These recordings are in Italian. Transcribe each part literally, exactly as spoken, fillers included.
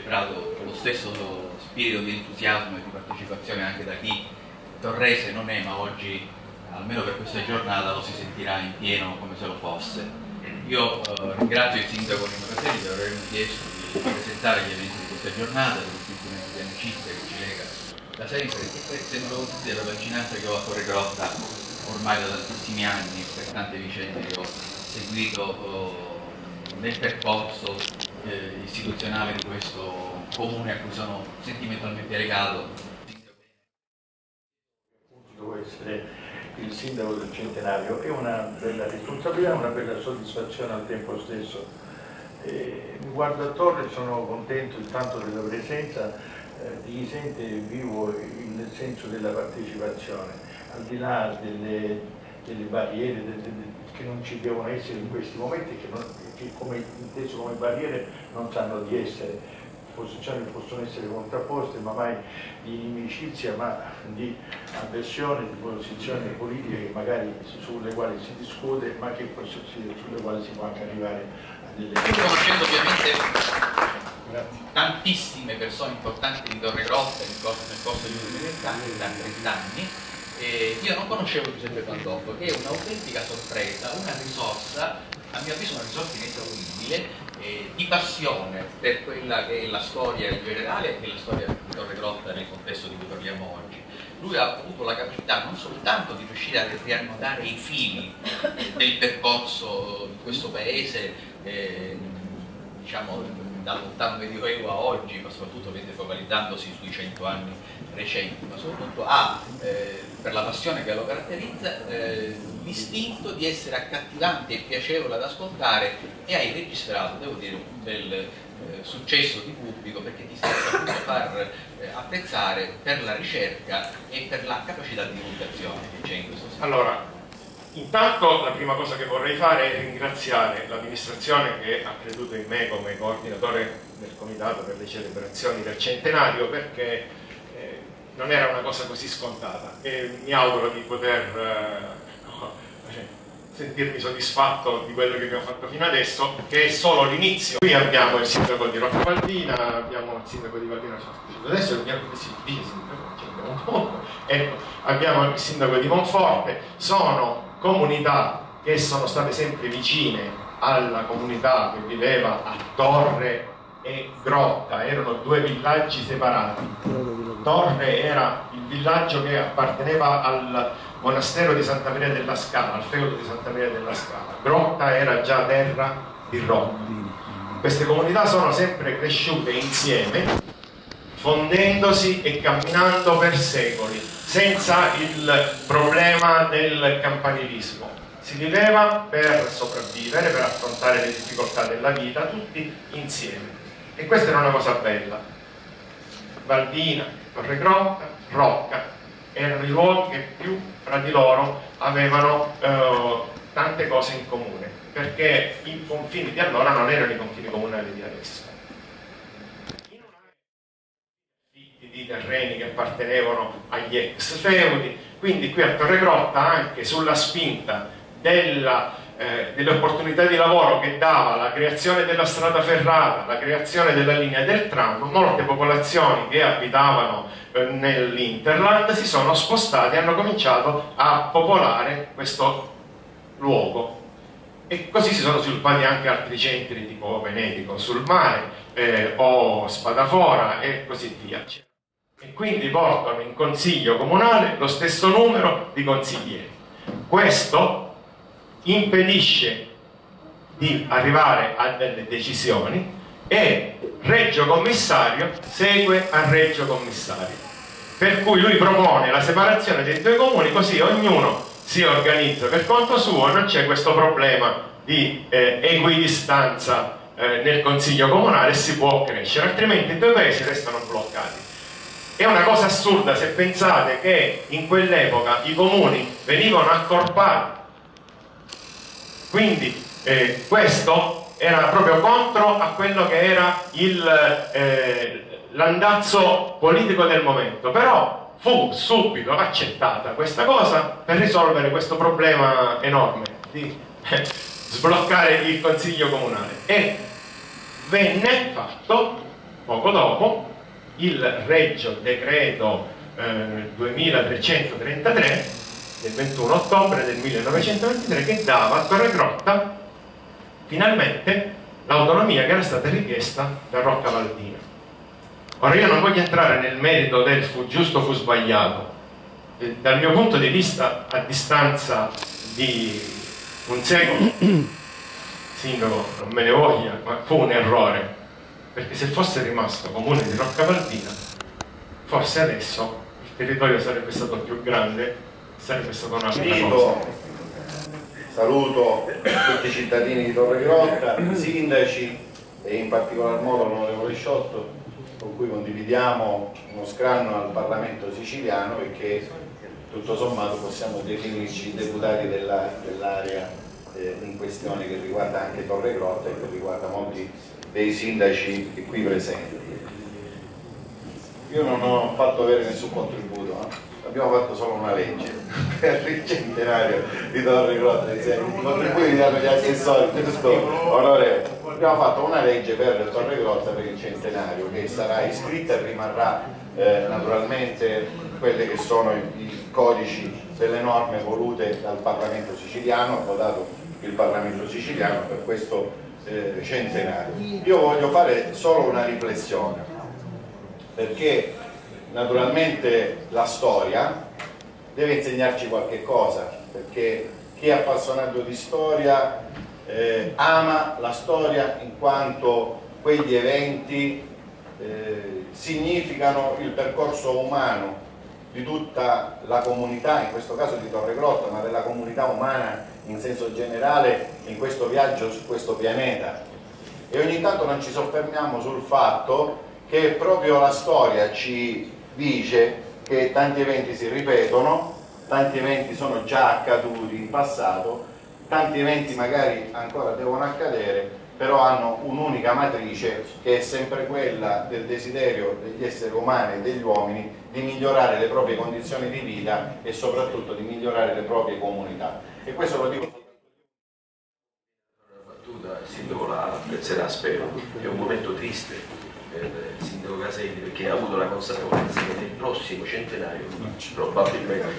celebrato con lo stesso spirito di entusiasmo e di partecipazione anche da chi torrese non è, ma oggi, almeno per questa giornata, lo si sentirà in pieno come se lo fosse. Io eh, ringrazio il sindaco Nino Caselli per avermi chiesto di presentare gli eventi di questa giornata, per il sentimento di amicizia che ci lega da sempre, e sembra così della vicinanza che ho a Torregrotta ormai da tantissimi anni, per tante vicende che ho seguito eh, nel percorso eh, istituzionale di questo comune a cui sono sentimentalmente legato. Devo essere il sindaco del centenario, è una bella responsabilità, una bella soddisfazione al tempo stesso. E mi guardo attorno e sono contento intanto della presenza eh, di chi sente vivo il senso della partecipazione, al di là delle, delle barriere delle, delle, che non ci devono essere in questi momenti, che, non, che come, inteso come barriere non sanno di essere. Posizioni possono essere contrapposte, ma mai di inimicizia, ma di avversione, di posizioni politiche che magari sulle quali si discute, ma che sulle quali si può anche arrivare a delle... Io conoscendo ovviamente Grazie. tantissime persone importanti di Torregrotta nel corso, nel corso degli ultimi vent'anni, da trent'anni, eh, io non conoscevo Giuseppe Pandolfo, che è un'autentica sorpresa, una risorsa, a mio avviso una risorsa inesauribile, Eh, di passione per quella che è la storia in generale e la storia di Torregrotta nel contesto di cui parliamo oggi. Lui ha avuto la capacità non soltanto di riuscire a riannodare i fili del percorso di questo paese, eh, diciamo dal lontano medioevo a oggi, ma soprattutto focalizzandosi sui cento anni recenti, ma soprattutto ha, eh, per la passione che lo caratterizza, eh, l'istinto di essere accattivante e piacevole ad ascoltare, e hai registrato, devo dire, un bel eh, successo di pubblico, perché ti sei saputo far eh, apprezzare per la ricerca e per la capacità di divulgazione che c'è in questo senso. Allora, intanto la prima cosa che vorrei fare è ringraziare l'amministrazione che ha creduto in me come coordinatore del comitato per le celebrazioni del centenario, perché eh, non era una cosa così scontata, e mi auguro di poter eh, sentirmi soddisfatto di quello che abbiamo fatto fino adesso, che è solo l'inizio. Qui abbiamo il sindaco di Rocca Valdina, abbiamo il sindaco di Valdina adesso, abbiamo, sì, dice sindaco, ecco, abbiamo il sindaco di Monforte. Sono comunità che sono state sempre vicine alla comunità che viveva a Torre e Grotta, erano due villaggi separati. Torre era il villaggio che apparteneva al monastero di Santa Maria della Scala, al feudo di Santa Maria della Scala. Grotta era già terra di Rocca. Queste comunità sono sempre cresciute insieme, fondendosi e camminando per secoli, senza il problema del campanilismo. Si viveva per sopravvivere, per affrontare le difficoltà della vita, tutti insieme. E questa era una cosa bella. Valdina, Torregrotta, Rocca erano i luoghi che più fra di loro avevano eh, tante cose in comune, perché i confini di allora non erano i confini comunali di adesso. In un'area di terreni che appartenevano agli ex feudi, quindi qui a Torregrotta, anche sulla spinta della Eh, delle opportunità di lavoro che dava la creazione della strada ferrata, la creazione della linea del tram, molte popolazioni che abitavano eh, nell'Interland si sono spostate e hanno cominciato a popolare questo luogo, e così si sono sviluppati anche altri centri tipo Venetico sul mare eh, o Spadafora e così via, e quindi portano in consiglio comunale lo stesso numero di consiglieri. Questo impedisce di arrivare a delle decisioni, e Reggio Commissario segue a Reggio Commissario, per cui lui propone la separazione dei due comuni, così ognuno si organizza per conto suo, non c'è questo problema di eh, equidistanza eh, nel consiglio comunale, e si può crescere, altrimenti i due paesi restano bloccati. È una cosa assurda se pensate che in quell'epoca i comuni venivano accorpati. Quindi eh, questo era proprio contro a quello che era eh, l'andazzo politico del momento, però fu subito accettata questa cosa per risolvere questo problema enorme di eh, sbloccare il consiglio comunale, e venne fatto poco dopo, il Regio Decreto eh, duemilatrecentotrentatré del ventuno ottobre del millenovecentoventitré, che dava a Torreglotta finalmente l'autonomia che era stata richiesta da Roccavaldina. Ora, io non voglio entrare nel merito del fu giusto o fu sbagliato. Eh, dal mio punto di vista, a distanza di un secolo, sindaco non me ne voglia, ma fu un errore, perché se fosse rimasto comune di Roccavaldina, forse adesso il territorio sarebbe stato più grande, sarebbe stato un'altra cosa. Saluto tutti i cittadini di Torreglotta, i sindaci e in particolar modo l'onorevole Sciotto, con cui condividiamo uno scranno al Parlamento siciliano e che tutto sommato possiamo definirci deputati dell'area dell eh, in questione, che riguarda anche Torreglotta e che riguarda molti dei sindaci qui presenti. Io non ho fatto avere nessun contributo, eh? Abbiamo fatto solo una legge per il centenario di Torreglotta, i contributi li danno gli assessori, onorevole. Abbiamo fatto una legge per Torreglotta per il centenario, che sarà iscritta e rimarrà eh, naturalmente quelle che sono i, i codici delle norme volute dal Parlamento siciliano, votato il Parlamento siciliano per questo eh, centenario. Io voglio fare solo una riflessione, perché naturalmente la storia deve insegnarci qualche cosa, perché chi è appassionato di storia eh, ama la storia in quanto quegli eventi eh, significano il percorso umano di tutta la comunità, in questo caso di Torreglotta, ma della comunità umana in senso generale in questo viaggio su questo pianeta. E ogni tanto non ci soffermiamo sul fatto che proprio la storia ci dice che tanti eventi si ripetono, tanti eventi sono già accaduti in passato, tanti eventi magari ancora devono accadere, però hanno un'unica matrice, che è sempre quella del desiderio degli esseri umani e degli uomini di migliorare le proprie condizioni di vita e soprattutto di migliorare le proprie comunità. E questo lo dico. Il sindaco la apprezzerà, spero. È un momento triste per il sindaco Caselli, perché ha avuto la consapevolezza che nel prossimo centenario probabilmente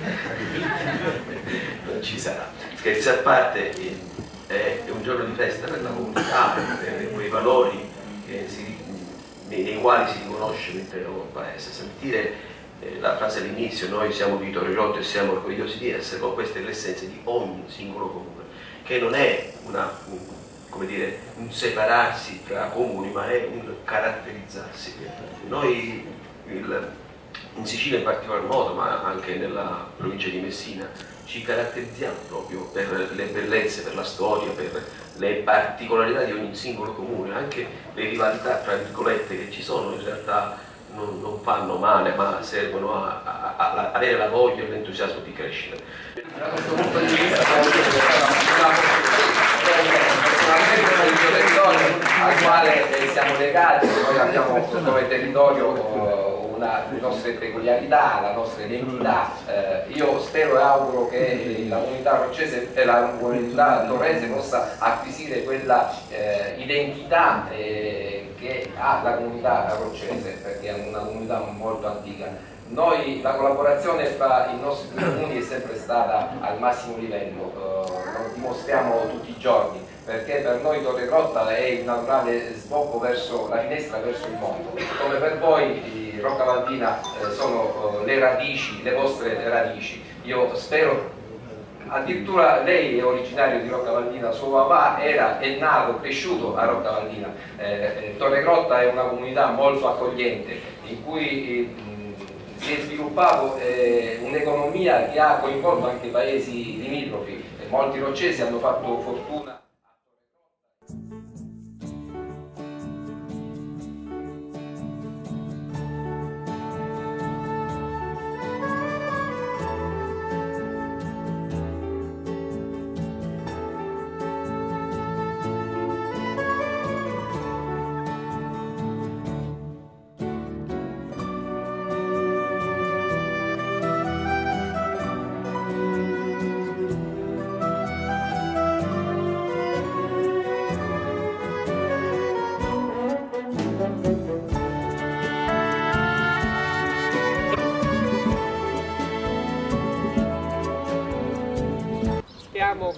non ci sarà. Scherzi a parte, è un giorno di festa per la comunità, per quei valori che si, nei quali si riconosce l'intero paese. Sentire eh, la frase all'inizio, noi siamo di Torreglotta e siamo orgogliosi di essere, ma questa è l'essenza di ogni singolo comune, che non è una, un, come dire, un separarsi tra comuni, ma è un caratterizzarsi. Noi il, in Sicilia in particolar modo, ma anche nella provincia di Messina, ci caratterizziamo proprio per le bellezze, per la storia, per le particolarità di ogni singolo comune. Anche le rivalità tra virgolette che ci sono in realtà non, non fanno male, ma servono a, a, a, a avere la voglia e l'entusiasmo di crescere. Da questo punto di vista il territorio al quale siamo legati, noi abbiamo come territorio una, le nostre peculiarità, la nostra identità. Eh, io spero e auguro che la comunità roccese e la comunità torrese possa acquisire quella eh, identità eh, che ha la comunità roccese, perché è una comunità molto antica. Noi, la collaborazione tra i nostri due comuni è sempre stata al massimo livello, eh, lo dimostriamo tutti i giorni, perché per noi Torreglotta è il naturale sbocco verso la finestra verso il mondo, come per voi Roccavaldina eh, sono eh, le radici, le vostre radici. Io spero, addirittura lei è originario di Roccavaldina, suo papà era, è nato, cresciuto a Roccavaldina. Eh, eh, Torreglotta è una comunità molto accogliente, in cui eh, si è sviluppato eh, un'economia che ha coinvolto anche i paesi limitrofi. Eh, molti roccesi hanno fatto fortuna.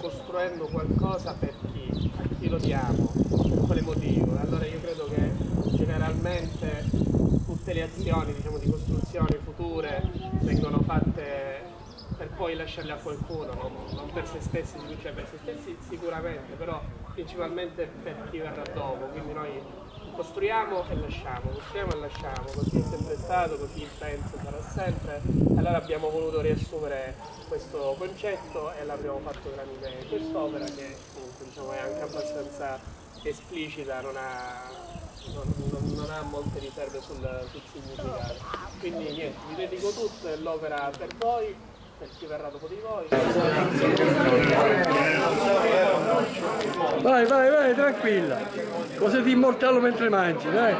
costruendo qualcosa per chi, a chi lo diamo, per quale motivo. Allora io credo che generalmente tutte le azioni, diciamo, di costruzioni future vengono fatte per poi lasciarle a qualcuno, non, non per se stessi, cioè per se stessi sicuramente, però principalmente per chi verrà dopo. Quindi noi costruiamo e lasciamo, costruiamo e lasciamo, così è sempre stato, così penso sarà sempre. Allora abbiamo voluto riassumere questo concetto e l'abbiamo fatto tramite quest'opera che comunque, diciamo, è anche abbastanza esplicita, non ha, non, non, non ha molte riserve sul, sul significato. Quindi niente, vi dedico tutto, è l'opera per voi, per chi verrà dopo di voi. Vai, vai, vai, tranquilla. Così ti immortalo mentre mangi, dai.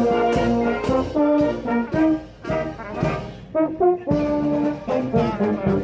Thank you.